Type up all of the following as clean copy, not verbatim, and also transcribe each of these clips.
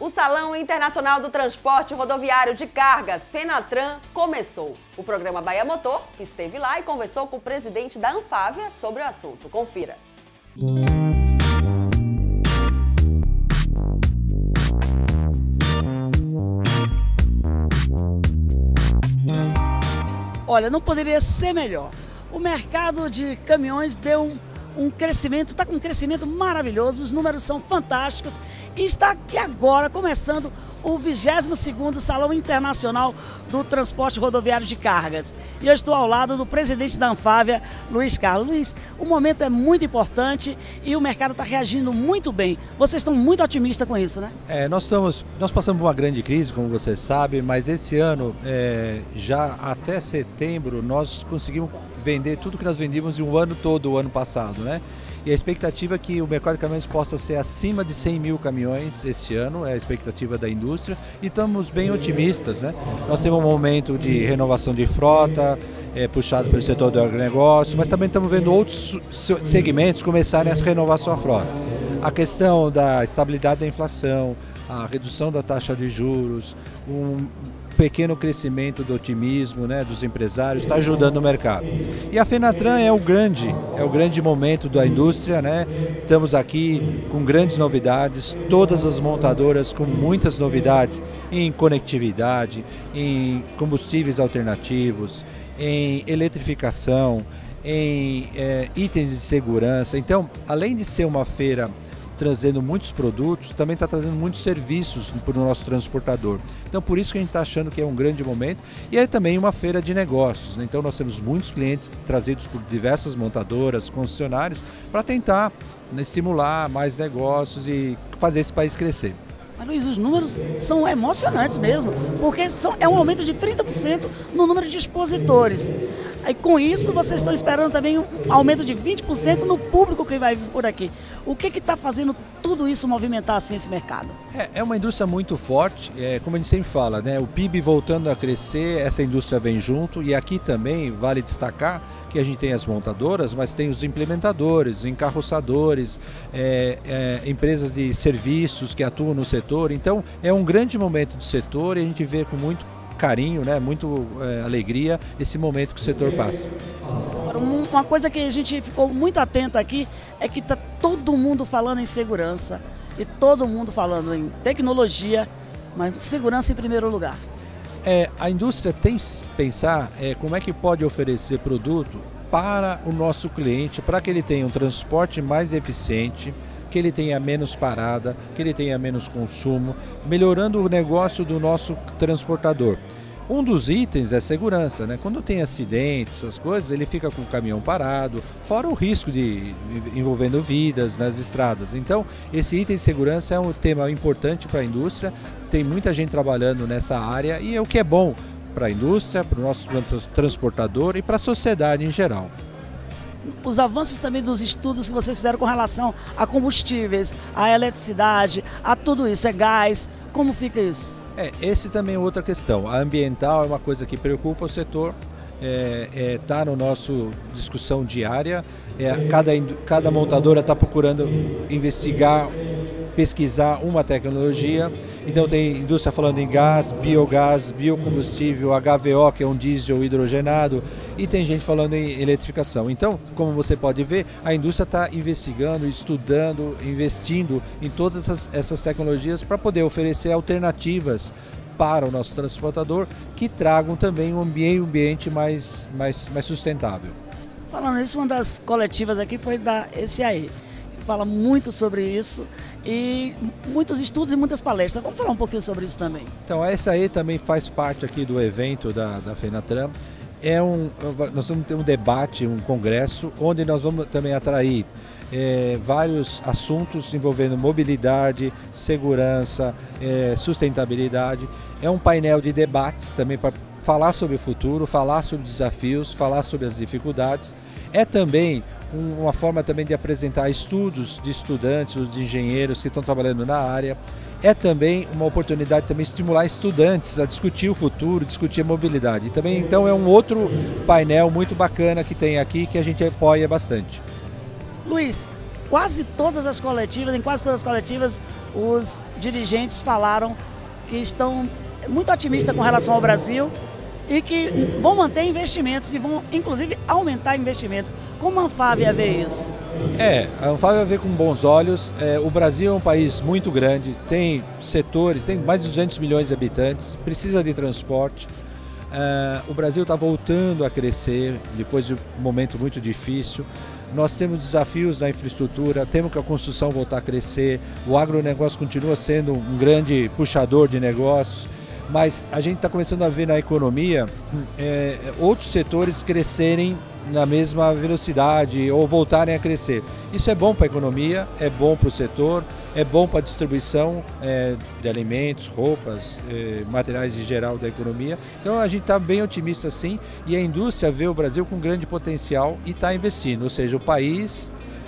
O Salão Internacional do Transporte Rodoviário de Cargas, FENATRAN, começou. O programa Bahia Motor esteve lá e conversou com o presidente da Anfávia sobre o assunto. Confira. Olha, não poderia ser melhor. O mercado de caminhões deu um crescimento, está com um crescimento maravilhoso, os números são fantásticos e está aqui agora começando o 22º Salão Internacional do Transporte Rodoviário de Cargas. E eu estou ao lado do presidente da Anfávia, Luiz Carlos. Luiz, o momento é muito importante e o mercado está reagindo muito bem. Vocês estão muito otimistas com isso, né? Nós passamos por uma grande crise, como você sabe, mas esse ano, já até setembro, nós conseguimos vender tudo que nós vendíamos em um ano todo, o ano passado, né? E a expectativa é que o mercado de caminhões possa ser acima de 100 mil caminhões esse ano, é a expectativa da indústria, e estamos bem otimistas, né? Nós temos um momento de renovação de frota, puxado pelo setor do agronegócio, mas também estamos vendo outros segmentos começarem a renovar sua frota. A questão da estabilidade da inflação, a redução da taxa de juros, um pequeno crescimento do otimismo, né, dos empresários, está ajudando o mercado. E a FENATRAN é o grande momento da indústria, né? Estamos aqui com grandes novidades, todas as montadoras com muitas novidades em conectividade, em combustíveis alternativos, em eletrificação, em itens de segurança. Então, além de ser uma feira trazendo muitos produtos, também está trazendo muitos serviços para o nosso transportador. Então, por isso que a gente está achando que é um grande momento. E é também uma feira de negócios, né? Então, nós temos muitos clientes trazidos por diversas montadoras, concessionários, para tentar, né, estimular mais negócios e fazer esse país crescer. Mas, Luiz, os números são emocionantes mesmo, porque é um aumento de 30% no número de expositores. Aí, com isso, vocês estão esperando também um aumento de 20% no público que vai vir por aqui. O que está fazendo tudo isso movimentar assim esse mercado? É uma indústria muito forte, como a gente sempre fala, né? O PIB voltando a crescer, essa indústria vem junto, e aqui também vale destacar que a gente tem as montadoras, mas tem os implementadores, encarroçadores, empresas de serviços que atuam no setor. Então, é um grande momento do setor e a gente vê com muito carinho, né, muito alegria esse momento que o setor passa. Uma coisa que a gente ficou muito atento aqui é que está todo mundo falando em segurança e todo mundo falando em tecnologia, mas segurança em primeiro lugar. A indústria tem que pensar como é que pode oferecer produto para o nosso cliente, para que ele tenha um transporte mais eficiente, que ele tenha menos parada, que ele tenha menos consumo, melhorando o negócio do nosso transportador. Um dos itens é segurança, né? Quando tem acidentes, essas coisas, ele fica com o caminhão parado, fora o risco de envolvendo vidas nas estradas. Então, esse item de segurança é um tema importante para a indústria, tem muita gente trabalhando nessa área e é o que é bom para a indústria, para o nosso transportador e para a sociedade em geral. Os avanços também dos estudos que vocês fizeram com relação a combustíveis, a eletricidade, a tudo isso, gás, como fica isso? Esse também é outra questão. A ambiental é uma coisa que preocupa o setor, está no nosso discussão diária. Cada montadora está procurando investigar, pesquisar uma tecnologia. Então tem indústria falando em gás, biogás, biocombustível, HVO, que é um diesel hidrogenado, e tem gente falando em eletrificação. Então, como você pode ver, a indústria está investigando, estudando, investindo em todas essas tecnologias para poder oferecer alternativas para o nosso transportador que tragam também um ambiente mais sustentável. Falando isso, uma das coletivas aqui foi da SAE. Fala muito sobre isso e muitos estudos e muitas palestras. Vamos falar um pouquinho sobre isso também. Então, a SAE também faz parte aqui do evento da FENATRAN. Nós vamos ter um debate, um congresso, onde nós vamos também atrair vários assuntos envolvendo mobilidade, segurança, sustentabilidade. É um painel de debates também para falar sobre o futuro, falar sobre desafios, falar sobre as dificuldades. É também uma forma também de apresentar estudos de estudantes, de engenheiros que estão trabalhando na área. É também uma oportunidade de também estimular estudantes a discutir o futuro, discutir a mobilidade. E também, então, é um outro painel muito bacana que tem aqui que a gente apoia bastante. Luiz, quase todas as coletivas, os dirigentes falaram que estão muito otimistas com relação ao Brasil e que vão manter investimentos e vão, inclusive, aumentar investimentos. Como a Anfávia vê isso? A Anfávia vê com bons olhos. O Brasil é um país muito grande, tem setores, tem mais de 200 milhões de habitantes, precisa de transporte. O Brasil está voltando a crescer depois de um momento muito difícil. Nós temos desafios na infraestrutura, temos que a construção voltar a crescer, o agronegócio continua sendo um grande puxador de negócios, mas a gente está começando a ver na economia outros setores crescerem na mesma velocidade ou voltarem a crescer. Isso é bom para a economia, é bom para o setor, é bom para a distribuição de alimentos, roupas, materiais em geral da economia. Então a gente está bem otimista sim, e a indústria vê o Brasil com grande potencial e está investindo, ou seja, o país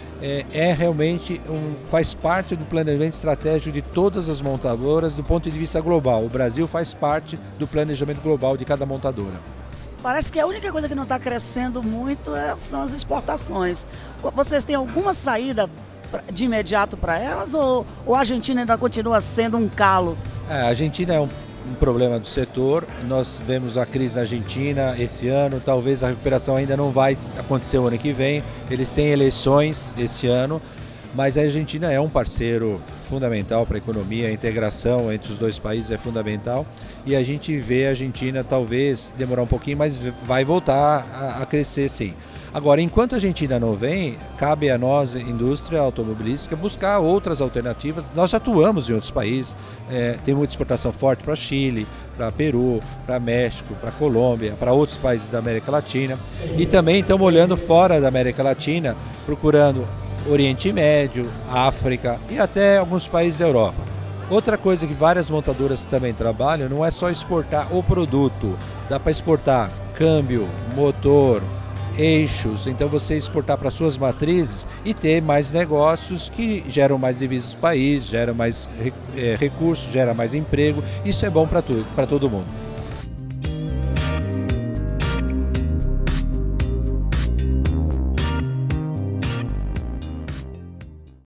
realmente faz parte do planejamento estratégico de todas as montadoras do ponto de vista global. O Brasil faz parte do planejamento global de cada montadora. Parece que a única coisa que não está crescendo muito são as exportações. Vocês têm alguma saída de imediato para elas ou a Argentina ainda continua sendo um calo? A Argentina é um problema do setor. Nós vemos a crise na Argentina esse ano, talvez a recuperação ainda não vai acontecer o ano que vem. Eles têm eleições esse ano, mas a Argentina é um parceiro fundamental para a economia, a integração entre os dois países é fundamental e a gente vê a Argentina talvez demorar um pouquinho, mas vai voltar a crescer sim. Agora, enquanto a Argentina não vem, cabe a nós, indústria automobilística, buscar outras alternativas. Nós já atuamos em outros países, tem muita exportação forte para Chile, para Peru, para México, para Colômbia, para outros países da América Latina e também estamos olhando fora da América Latina, procurando Oriente Médio, África e até alguns países da Europa. Outra coisa que várias montadoras também trabalham não é só exportar o produto, dá para exportar câmbio, motor, eixos, então você exportar para suas matrizes e ter mais negócios que geram mais divisas do país, geram mais recursos, gera mais emprego, isso é bom para todo mundo.